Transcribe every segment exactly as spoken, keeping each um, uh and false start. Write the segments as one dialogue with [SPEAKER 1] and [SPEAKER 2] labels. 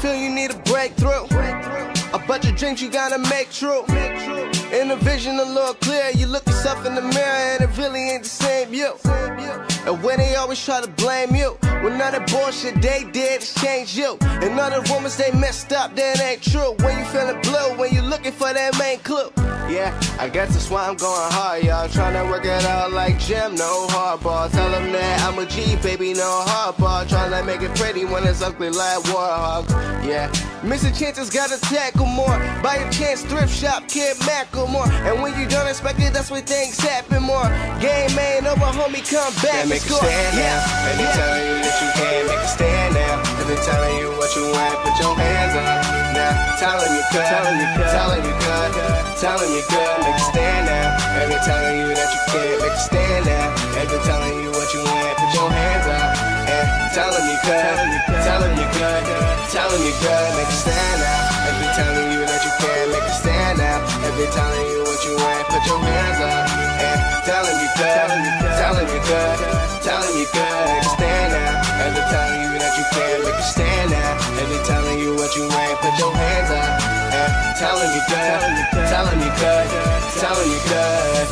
[SPEAKER 1] feel you need a breakthrough? A bunch of dreams you gotta make true. In the vision a little clear, you look yourself in the mirror and it really ain't the same you. And when they always try to blame you, when none of the bullshit they did is change you. And none of the rumors they messed up, that ain't true. When you feeling blue, when you looking for that main clue. Yeah, I guess that's why I'm going hard, y'all. Tryna work it out like Jim, no hardball. Tell them that I'm a G, baby, no hardball. Tryna make it pretty when it's ugly like Warhol. Yeah, missing chances, gotta tackle more. Buy a chance, thrift shop, Kid Macklemore. And when you don't expect it, that's when things happen more. Game ain't over, homie, come back and
[SPEAKER 2] make
[SPEAKER 1] score.
[SPEAKER 2] Make a stand now, and they telling you that you can't make a stand now. And they telling you what you want, put your hands up. Now, telling you could, telling you could, telling you could, telling you could, make a stand now. And they telling you that you can't make a stand now. And they telling you what you want, put your hands up. And telling you could, telling you could, telling you could, make a stand now. And they telling you that you can't make a stand now. And they telling you what you want, put your hands up. And telling you could, telling you could, telling you could, make a stand now. And they telling you that you can't make a stand now. And they telling you what you want, put your hands up. And telling you could, telling you could, telling you could.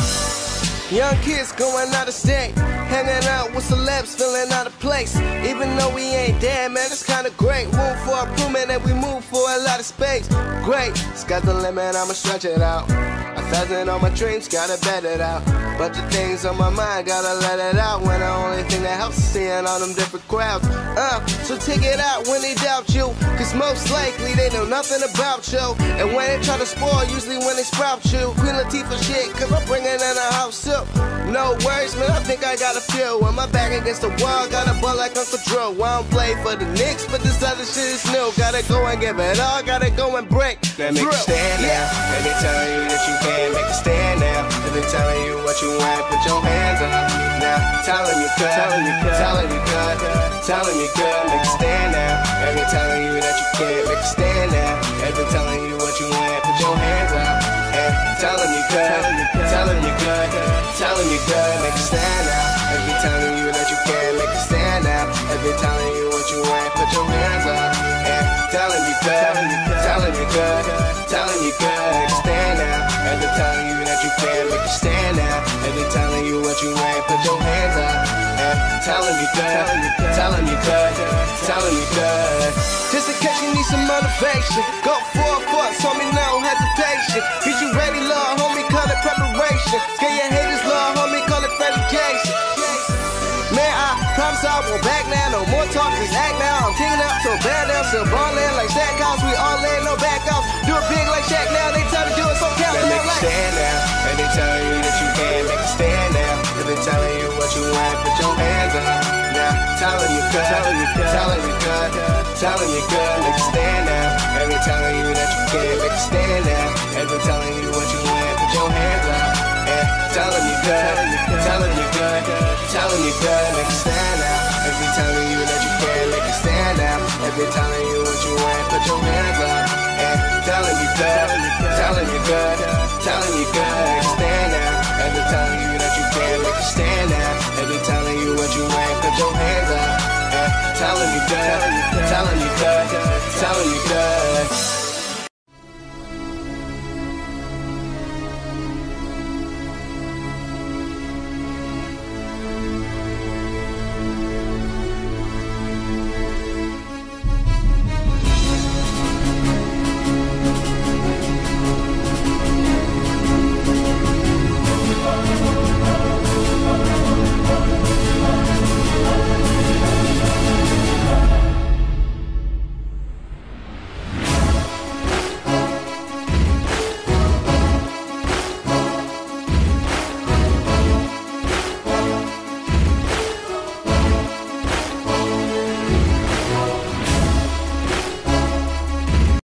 [SPEAKER 1] Young kids going out of state, hanging out with celebs, feeling out of place. Even though we ain't there, man, it's kinda great. Room for improvement and we move for a lot of space. Great, sky's the limit, I'ma stretch it out. A thousand on my dreams, gotta bet it out. Bunch of things on my mind, gotta let it out. When the only thing that helps is seeing all them different crowds. Uh, so take it out when they doubt you, cause most likely they know nothing about you. And when they try to spoil, usually when they sprout you. Queen Latifah shit, cause I'm bringing in a house too. No worries, man, I think I got a few. When my back against the wall, got a ball like Uncle Drew. I don't play for the Knicks, but this other shit is new. Gotta go and give it all, gotta go and break
[SPEAKER 2] Now make
[SPEAKER 1] through.
[SPEAKER 2] a stand now, and they telling you that you can't make a stand now. And they telling you what you want, put your hands up. Now, telling you could, telling you could, telling you could, telling you could, make a stand now. And they telling you that you can't make a stand now. And they telling you what you want, put your hands up. And telling you could, telling you could, telling you could, make a stand now. And they telling you that you can't make a stand now. And they telling you what you want, put your hands up. And telling you could, telling you could, telling you could, make a stand now. And they telling you that you can't make a stand now. And they telling you what you want, put your hands up. And telling you could, telling you could, telling you could.
[SPEAKER 1] Just in case you need some motivation, go for it, for it, so me no hesitation. Get you ready, Lord, homie, call it preparation. Scare your haters, Lord, homie, call it fabrication. Man, I promise I won't back now, no more talk, just act now. I'm teaming up so bad now, still ballin' like Stack House, we all in, no back off. Do it big like Shaq now, they tell me do it, so count
[SPEAKER 2] They
[SPEAKER 1] down
[SPEAKER 2] make a
[SPEAKER 1] like.
[SPEAKER 2] stand now, and they telling you that you can't make a stand now. And they telling you what you want, put your hands up. Now, telling you could, telling you could, telling you could, telling you could, make a stand now. And they telling you that you can't make a stand now. And they telling you what you want, put your hands up. And telling you could, telling you could, telling you could, make a stand now. And they telling you that you can't make a stand now. And they telling you what you want, put your hands up. And telling you could, telling you could, telling you could, make a stand now. And they telling you that you can't make a stand now. And they telling you what you want, put your hands up. And telling you could, telling you could, telling you could.